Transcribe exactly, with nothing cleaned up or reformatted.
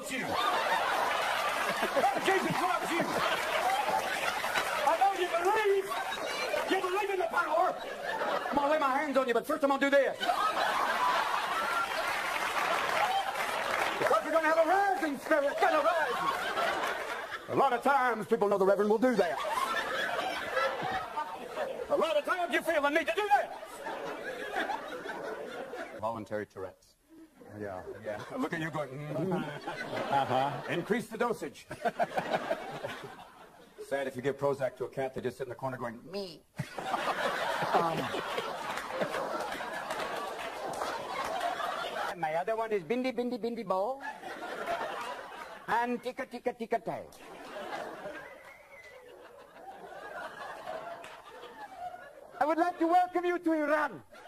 loves you. Brother Jesus loves you. I know you believe. You believe in the power. I'm going to lay my hands on you, but first I'm going to do this. Because we're going to have a rising spirit. It's going to rise. A lot of times people know the Reverend will do that. A lot of times you feel the need to do that. Voluntary Tourette's. Yeah, yeah. Look at you going, mm-hmm. Uh-huh. Increase the dosage. Sad if you give Prozac to a cat, they just sit in the corner going, me. um. My other one is Bindi Bindi Bindi Bo. And Tika Tika Tika Tay. I would like to welcome you to Iran.